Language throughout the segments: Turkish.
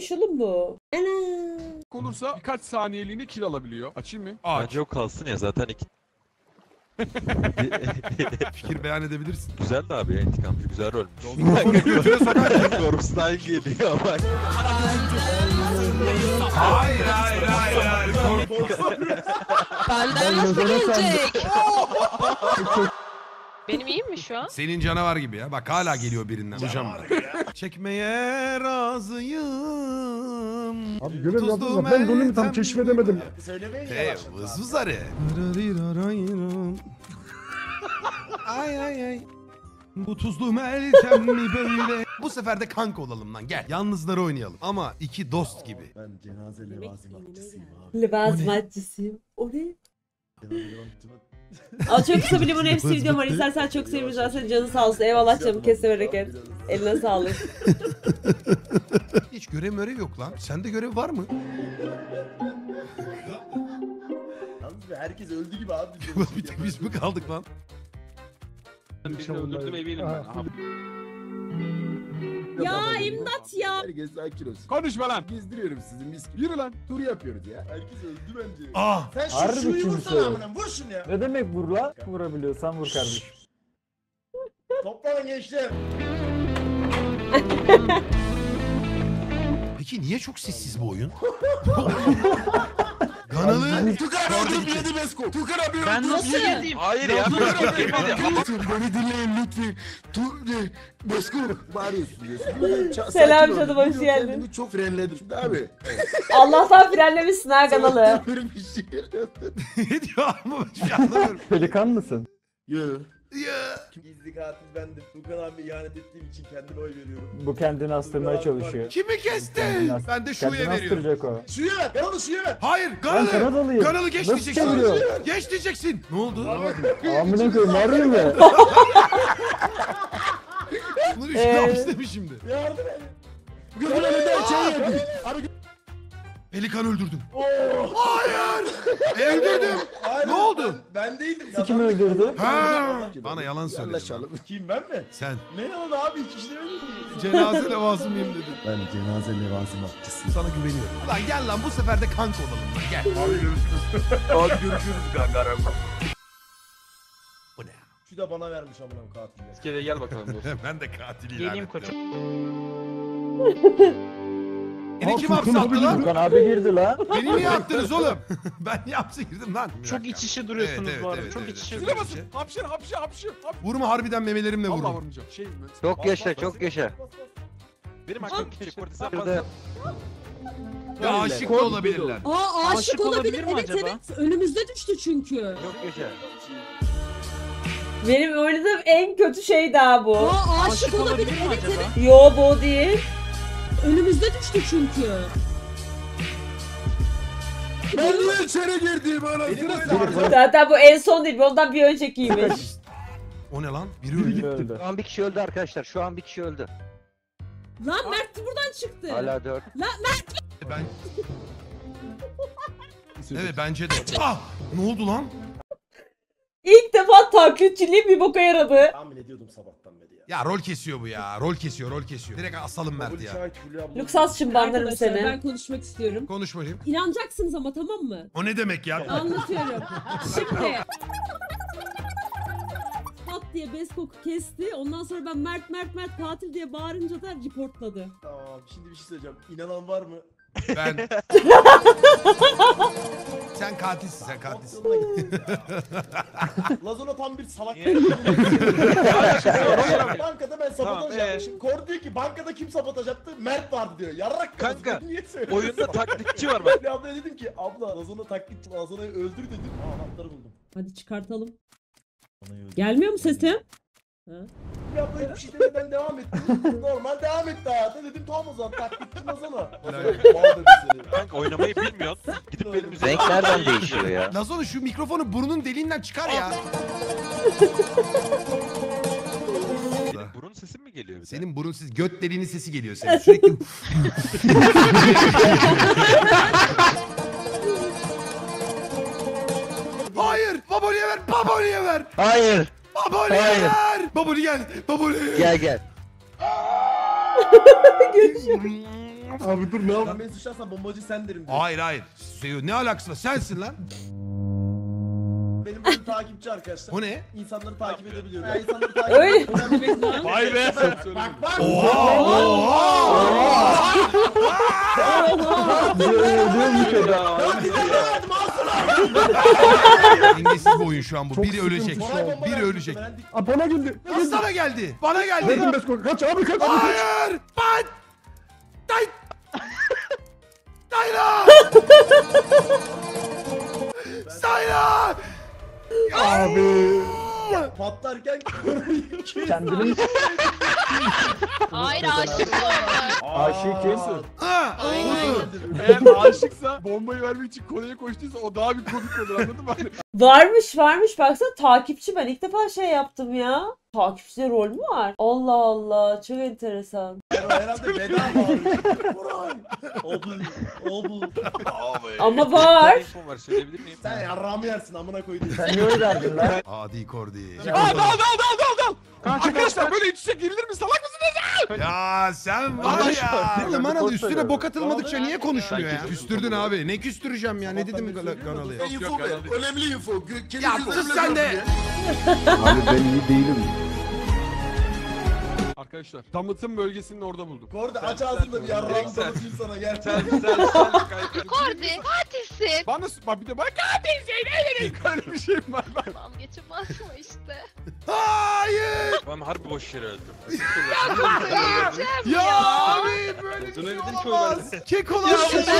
Neymiş oğlum bu? Ana. Olursa birkaç saniyeliğine kill alabiliyor. Açayım mı? Bence o kalsın ya zaten iki. Fikir beyan edebilirsin. Güzel de abi ya, intikamcı güzel rolmüş. Götüne sokar. Korps'tan geliyor bak. Hayır. Benden nasıl gelecek? Benim iyiyim mi şu an? Senin canavar gibi ya. Bak hala geliyor birinden. Hocam. Çekmeye razıyım. Abi görev yaptım da ben rolümü tam keşfedemedim. Vız vız arı. Ay. Bu tuzlu meltem mi böyle? Bu sefer de kanka olalım lan, gel. Yalnızları oynayalım ama iki dost gibi. Ben cenaze levazımatçısıyım abi. Levazımatçısıyım. O ne? Aa, çok kısa bir limon hepsi videom var. İstersen çok sevmiş olsan canı sağ olsun. Eyvallah canım, kesme bereket. Eline sağlık. Hiç görev yok lan. Sende görev var mı? Herkes öldü gibi abi. Bir tek biz mi kaldık lan? Birini öldürdüm eminim ben. Aha. Ya imdat ya. Herkes sakin olsun. Konuşma lan. Gezdiriyorum sizi mis gibi. Yürü lan. Tur yapıyoruz ya. Herkes öldü bence. Ah! Sen Harbi şuyu kimse vursana yok. amına. Vur şunu ya. Ne demek vur lan? Vurabiliyorsan vur kardeşim. Toplanın gençler. Peki niye çok sessiz bu oyun? Kanalı... Tukar öldürüp yedi Besko. Tukar abi Ben öldürüp nasıl yedi. yediyim? Hayır ya. Lütfen beni dinleyin lütfen. Besko. Bağırıyorsun diyorsun. Selam Sakin ol. canım, hoş Biliyorum, geldin. kendimi çok frenledim. Şimdi abi. Allah'tan frenlemişsin ha kanalı. Böyle bir şey. Ne diyor ama ben şey anlamıyorum. Pelikan mısın? Yo. Ya. Gizli katil bendim. Tukan abi ihanet ettiğim için kendime oy veriyorum. Bu kendini astırmaya çalışıyor. Kimi kestin? Ben de Kendini şuya veriyorum. astıracak o. Suya ver. Ben onu suya ver. Hayır, Ben Kanalı! Kanadalıyım. Kanalı geç Nasıl diyeceksin. çeviriyor? Geç diyeceksin. Ne oldu? Amına koyayım harbi mi? Bunu üç yapmış değil mi şimdi? Yardım et. Gözün önünde şey yapayım. Abi Pelikan öldürdüm. Hayır! Öldürdüm. Hayır, Ne oldu? Ben değildim. Kim öldürdü? Ha! Bana yalan söyledin. Anlaşalım. Kim ben mi? Sen Ne oldu abi? Hiç kişi demedim ki. cenaze levazımıyım dedin. Ben cenaze levazımatçısıyım. Sana güveniyorum. Lan gel lan, bu sefer de kanka olalım lan, gel. Hadi görüşürüz kanka. Bu ne ya? Şu da bana vermiş amına katiller. İskele gel bakalım dostum. Ben de katil ilan Geleyim ettim. koçum. Beni kim hapse attı lan? Furkan abi girdi la. Beni niye attınız oğlum? Ben niye hapse girdim lan? Bir Çok dakika. iç içe duruyorsunuz Evet, bu arada. evet, Çok evet, iç içe evet. Şuna basın. Hapşır hapşır hapşır. Vurma, harbiden memelerimle Allah vururum. vurmayacağım. Şey mi? Çok yaşa, çok yaşa. Benim hakkım küçük kortizan Şurada fazla. Ya aşık da olabilirler. Aa aşık, Aşık olabilir, olabilir mi evet acaba? evet. Önümüzde düştü çünkü. çok yaşa. Benim oynadığım en kötü şey daha bu. Aa aşık olabilir, mi evet acaba? evet. Yo bu değil. Önümüzde düştü çünkü. Ben niye içeri girdim anasını? Zaten bu en son değil. Ondan bir öncekiymiş. O ne lan? Biri öldü. Biri öldü. Şu an bir kişi öldü arkadaşlar. Şu an bir kişi öldü. Lan Mert buradan çıktı. Hala 4. Ben... Evet bence de. Ah! Ne oldu lan? İlk defa taklitçiliğim bir boka yaradı. Tahmin ediyordum sabahtan beri ya. Ya rol kesiyor bu ya. Rol kesiyor. Direkt asalım Mert ya. Luxas şimdi banlarım Arkadaşlar seni. ben konuşmak istiyorum. Konuş bakayım. İnanacaksınız ama tamam mı? O ne demek ya? Anlatıyorum. Şimdi. Pat diye Beskok'u kesti. Ondan sonra ben Mert katil diye bağırınca da reportladı. Tamam şimdi bir şey söyleyeceğim. İnanan var mı? Ben... Sen katilsin, sen katilsin. Lazona tam bir salak. Bankada ben sabotaj Tamam, yapmışım. Kor diyor ki bankada kim sabotaj yaptı? Mert vardı diyor. Yarrak Kanka, kafası. Niye söylüyorsun? Oyunda taklitçi var bak. Bir ablaya dedim ki abla Lazona taklitçi, Lazona'yı öldür dedim. Aa, anahtarı buldum. Hadi çıkartalım. Gelmiyor mu sesim? Bir abla hiçbir şey demeden devam etti. Normal devam etti hayata. Dedim tamam o zaman taklitçi Lazona. Lazona mal dedi seni. Kanka oynamayı bilmiyorsun. Gidip benim üzerime... Renk nereden değişiyor ya? Lazona şu mikrofonu burnun deliğinden çıkar ya. Burun sesim mi geliyor bir de? Senin burun ses, göt deliğinin sesi geliyor senin sürekli. Hayır! Baboli'ye ver! Baboli'ye ver! Hayır. Baboli'ye Hayır. ver! Baboli gel! Baboli! Gel gel. Abi dur ne Sen yapayım? beni suçlarsan bombacı sen derim diyor. Hayır hayır. Ne alakası var? Sensin lan. Benim böyle takipçi arkadaşlar. O ne? İnsanları takip edebiliyorum. Ya insanları takip Öyle. edebiliyorum. Vay be. Bak bak. Diyormuş adam. Dengesiz bir oyun şu an bu. Biri ölecek. Biri ölecek. Aa, bana geldi. Nasıl sana geldi? Bana geldi. Verdim Besko. Kaç abi kaç. Hayır! Pat! Tay! Sayla! Sayla! Abi. Patlarken Kendini Hayır aşık oldu. aşık kim? Ha! Eğer aşıksa bombayı vermek için Kore'ye koştuysa o daha bir komik olur anladın mı? Varmış baksana takipçi, ben ilk defa şey yaptım ya. Takipçide rol mü var? Allah Allah, çok enteresan. herhalde bedava abi. Buray. Obul. Ama var. Telefon var söyleyebilir miyim? Sen yarrağımı yersin amına koyduğum. Sen niye öyle derdin lan? Adi Kordi. Dal. Arkadaşlar böyle iç içe girilir mi? Salak mısınız? Ya sen var ya. Oğlum ana üstüne bok atılmadıkça niye konuşmuyor ya? Sanki- Küstürdün abi. Ne küstüreceğim ya? Ne dedim kanalı? Info ver. Önemli info. Kendi Ya gözlerimle sus sen de. gördüm ya. Abi ben iyi değilim. Arkadaşlar damıtım bölgesinin orada buldum. Kordi aç ağzını da bir yarrağımı tanıtayım sana gel. Sen Kordi katilsin. bana bak bir de bak katilsin ne vereyim böyle bir şey mi var lan? Vazgeçemez mi işte? Hayır. Ben harbi boş yere öldüm. Ya abi böyle bir şey olamaz. Kekolar.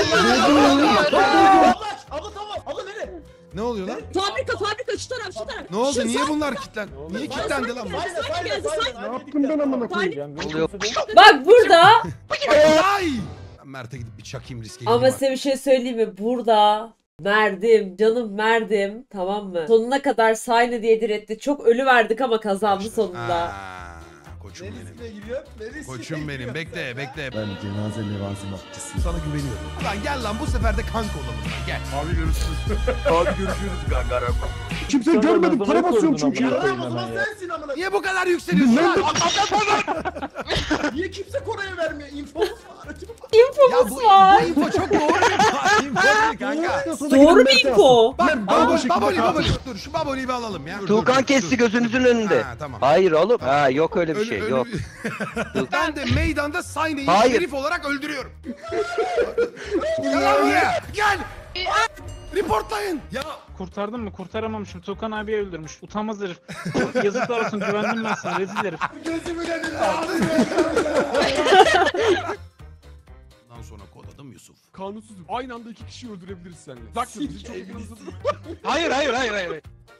Abla tamam. Abla nereye? Ne oluyor lan? Fabrika şu taraf. Ne oldu? Niye bunlar kilitlen? Niye kilitlendi lan bu? Ne yaptım ben amına koyayım? Oluyor. Bak burada. Ay! Ben Mert'e gidip bir çakayım riske Ama gireyim size bir şey söyleyeyim mi? Burada Merdim, canım Merdim, tamam mı? Sonuna kadar Sayne diye diretti. Çok ölü verdik ama kazandı bak. sonunda. Aa, koçum Ne benim. riskine giriyor? Ne riskine Koçum benim. giriyor? Bekle. Ben cenaze levazım akçısıyım. Sana güveniyorum. Lan gel lan bu sefer de kanka olalım lan gel. Abi görüşürüz. Abi görüşürüz kanka. Kimse Sen görmedim. de Para basıyorum koydun çünkü. amına Yarrağım o koyayım zaman hemen ya. sensin amına. Niye bu kadar yükseliyorsun lan? Niye kimse Kore'ye vermiyor? İnfomuz var. Ya bu info çok doğru. info değil kanka. Doğru bir info. Bak Baboli, baboli. Dur şu baboliyi bir alalım ya. Dur, Tuğkan dur, kesti dur. gözünüzün önünde. Ha tamam. Hayır oğlum. Ha yok öyle bir şey. Yok. Ben de meydanda Sayne'yi Hayır. şerif olarak öldürüyorum. Gel lan buraya. Gel. Reportlayın. Ya Kurtardım mı? Kurtaramamışım. Tuğkan abiye öldürmüş. Utanmaz herif. Yazıklar olsun, güvendim ben sana. Rezil herif. Gözümün önünde. Ondan sonra kod adım Yusuf. Kanunsuzum. Aynı anda iki kişiyi öldürebiliriz seninle. Bak bizi çok hızlı. Hayır.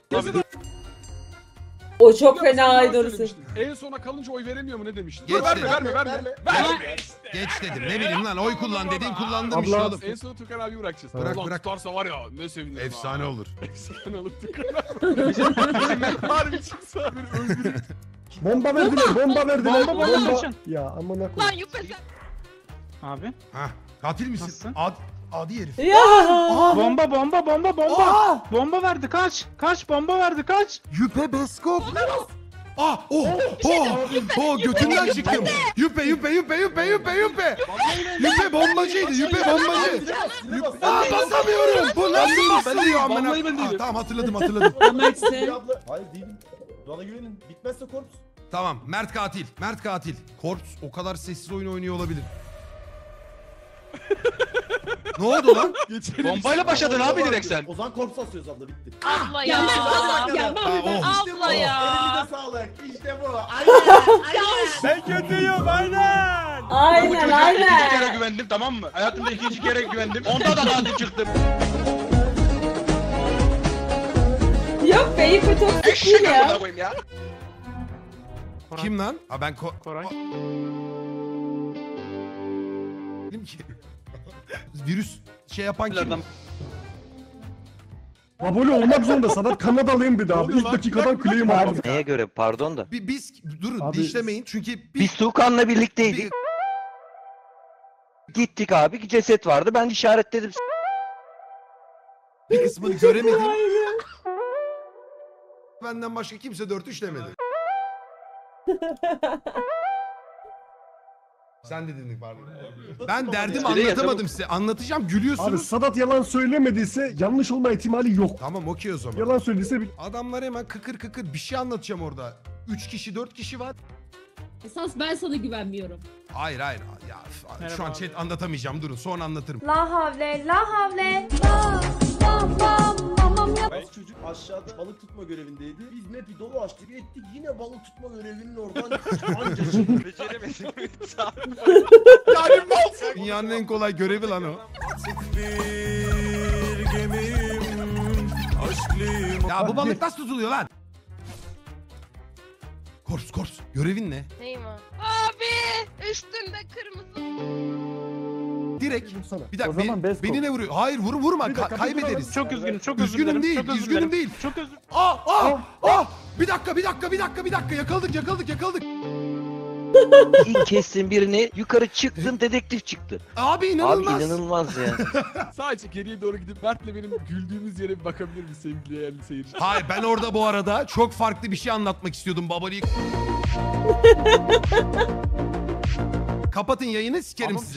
O çok Ya sen fena bana doğrusu. söylemiştin. En sona kalınca oy veremiyor mu ne demiştin? Geç Dur, verme, dedim. verme. Geç dedim ne bileyim lan oy kullan dedin kullandım işte Abla. oğlum. En sona Tukan abi bırakacağız. Bırak, Ulan bırak. tutarsa var ya ne sevinirim. Efsane ha. olur. Efsane olur Tukan abi. Harbi çıksa beni öldürür. Bomba verdiler. Bomba kaçın. Ya amına Lan koyayım. Yüpe sen. Abi. Hah katil misin? Nasılsın? Adi herif. Ya. Bomba. Bomba verdi, kaç. Kaç, bomba verdi, kaç. Yüpe Beskop. Götünden çıktım. Yüpe. Yüpe bombacıydı. Yüpe bombacı. Basamıyorum. Bu nasıl basılıyor amına? Vallahi ben değilim. Tamam hatırladım. Mert'sin. Abla. Hayır değilim. Bana güvenin. Bitmezse korps. Tamam Mert katil. Korps o kadar sessiz oyun oynuyor olabilir. Ne oldu lan? Bombayla başladın abi direkt sen. O zaman korps asıyoruz abla bitti. Abla ya. Ya Ha, oh. Abla ya. Elinize sağlık. İşte bu. Ben kötüyüm aynen. Aynen İkinci kere aynen. güvendim tamam mı? Hayatımda ikinci kere güvendim. Onda da katil çıktım. Yok be, Yüpe toksik değil Eşek amına ya. koyayım ya. Kim lan? Ha ben Koray. Kim ki? Virüs şey yapan kim? Baboli olmak zorunda. Sadat Kanadalıyım bir daha. Oluyor İlk lan, dakikadan claim aldım. Neye göre pardon da. Biz durun Abi- dişlemeyin çünkü Biz Tuğkan'la birlikteydik. Gittik abi ceset vardı ben işaretledim. bir kısmını göremedim. Benden başka kimse 4-3 demedi. Sen de dedin pardon. Ben derdimi Söyle ya, anlatamadım size. Anlatacağım Abi gülüyorsunuz. Sadat yalan söylemediyse yanlış olma ihtimali yok. Tamam okey o zaman. Yalan söylediyse Adamlar hemen kıkır kıkır bir şey anlatacağım orada. 3 kişi 4 kişi var. Esas ben sana güvenmiyorum. Hayır. Ya Merhaba şu an abi. chat anlatamayacağım. Durun sonra anlatırım. La havle la havle. Bazı çocuk aşağıda balık tutma görevindeydi. Biz map'i dolu açtık ettik yine balık tutma görevinin oradan anca çıktık. Beceremedim. Yani mal. Dünyanın en kolay görevi lan o. Ya bu balık nasıl tutuluyor lan? Kors. Görevin ne? Neyim o? Abi üstünde kırmızı. Direkt. sana. Bir dakika O zaman best beni ne vuruyor? Hayır vurma. Bir dakika, Kaybederiz. Çok üzgünüm, çok özür Üzgünüm dilerim. değil, çok özür üzgünüm dilerim. değil. Çok özür. Bir dakika. Yakaladık. İlk kestin birini, yukarı çıktın, dedektif çıktı. Abi Abi inanılmaz. inanılmaz ya. Sadece geriye doğru gidip Mert'le benim güldüğümüz yere bir bakabilir misin sevgili değerli seyirci? Hayır ben orada bu arada çok farklı bir şey anlatmak istiyordum babalığı. Kapatın yayını sikerim sizi.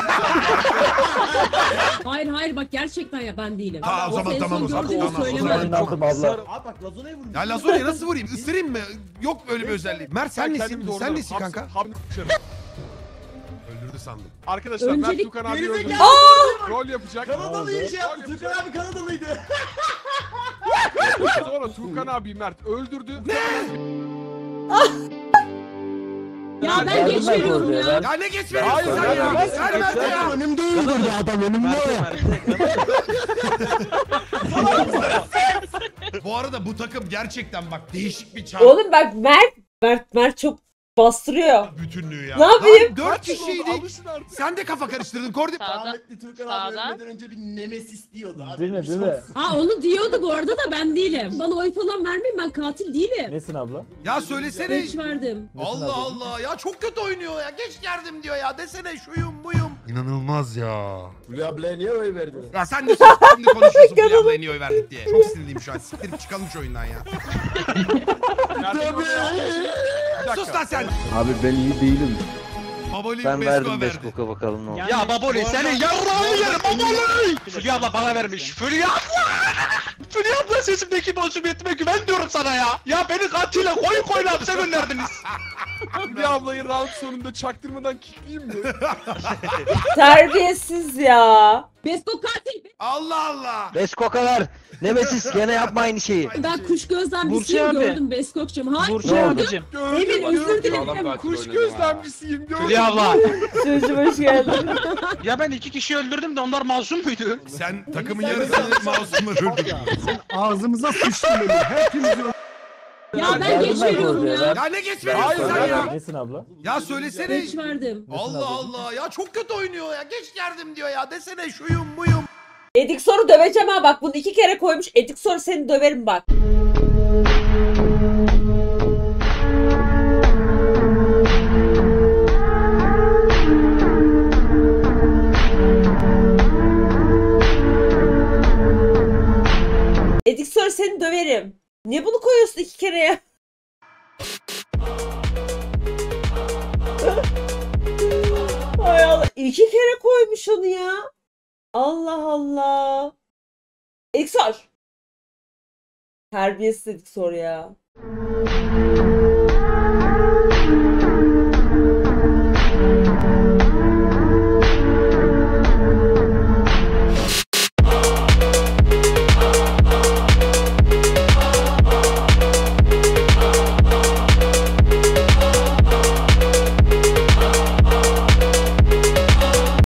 Hayır bak gerçekten ya ben değilim. Ha, o zaman en son tamam, o zaman gördüğümü tamam. söyleme. Ben inandım abla. Abi bak Lazona'ya vurmuş. Ya Lazonya'ya nasıl vurayım? Isırayım mı? Yok öyle bir özelliği. Mert sen Ben nesin? kendimi Sen doğrularım. nesin kanka? Dışarı. Öldürdü sandım. Arkadaşlar Mert Öncelik- Tukan abi Gerizekalı. öldürdü. Rol yapacak. Kanadalı iyi şey yaptı. Türkan abi Kanadalıydı. Sonra Tukan abi Mert öldürdü. Ya ben Verdim geç ben veriyorum oraya, ya. ver. Ya ne geç veriyorsun Hayır, sen hayır, ya? hayır. Ver Mert ya. Önümde öldürdü adam önümde. Bu arada bu takım gerçekten bak değişik bir çağ. Oğlum bak Mert çok bastırıyor. Bütünlüğü ya. Ne yapayım? Lan 4 Kaç yıl oldu? kişiydik. Alışın artık. Sen de kafa karıştırdın Kordi. Sağda. Rahmetli Türkan abi Sağda. ölmeden önce bir nemesis diyordu abi. Değil mi? Ha onu diyordu bu arada da ben değilim. Bana oy falan vermeyin ben katil değilim. Nesin abla? Ya söylesene. Beş verdim. Allah Allah ya çok kötü oynuyor ya. Geç geldim diyor ya. Desene şuyum buyum. İnanılmaz ya. Fulya ablaya niye oy verdin? Ya sen de şimdi konuşuyorsun Fulya ablaya niye oy verdik diye. Çok sinirliyim şu an. Siktirip çıkalım şu oyundan ya. Yardım edin. Bir Sus dakika. lan sen. Abi ben iyi değilim. Babalı Ben Besko verdim verdi. Beskok'a bakalım ne oldu. Yani Ya Baboli bu senin arada- yarrağını yerim Baboli. Fulya abla bana vermiş. Fulya abla. Fulya abla sesimdeki masumiyetime güven diyorum sana ya. Ya beni katile koyun hapse gönderdiniz. Fulya ablayı round sonunda çaktırmadan kickleyeyim mi? Terbiyesiz ya. Besko katil. Allah Allah. Beskok'alar. Nemesis gene yapma aynı şeyi. Ben kuş gözden bir Burçin şey abi. gördüm Beskok'cum. Hayır. Burçin Ne oldu? abicim. Emin özür dilerim. Kuş gözlemcisiyim gördüm. Fulya abla. Çocuğum hoş geldin. Ya ben 2 kişi öldürdüm de onlar masum muydu? Sen takımın yarısını masumlar öldürdün. Ağzımıza sıçtın beni. Hepimizi Ya ben Verdim geç ben veriyorum Kordi'ye, ya. ver. Ya ne geç veriyorsun Hayır, sen hayır. ya? Nesin abla? Ya söylesene. Geç verdim. Allah Allah ya çok kötü oynuyor ya. Geç geldim diyor ya. Desene şuyum buyum. Edik soru döveceğim ha bak bunu 2 kere koymuş. Edik soru seni döverim bak. Edik soru seni döverim. Niye bunu koyuyorsun 2 kere ya? Hay Allah 2 kere koymuş onu ya. Allah Allah. Edik sor. Terbiyesiz edik sor ya.